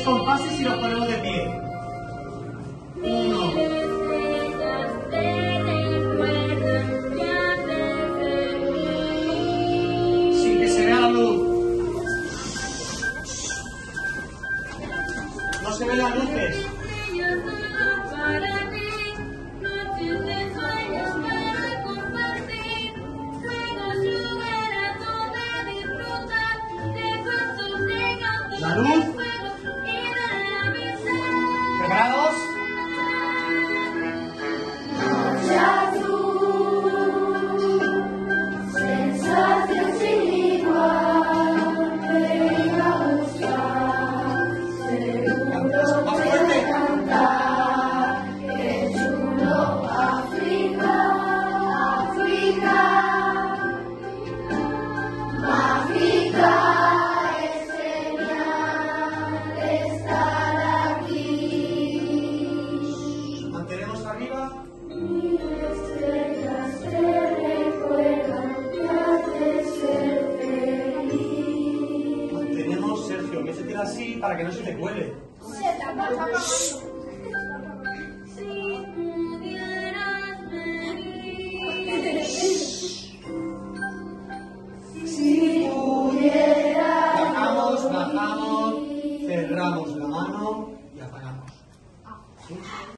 compases y los ponemos de pie. 1. Sin que se vea la luz. No se ven las luces. La luz. ¿Preparados? Noche azul, sensación sin igual, venga a buscar, seguro de cantar, qué chulo África, África, África. Mantenemos arriba. Mil estrellas te recuerdan que has de ser feliz. Mantenemos, Sergio, que se tira así para que no se te cuele. Se tapa.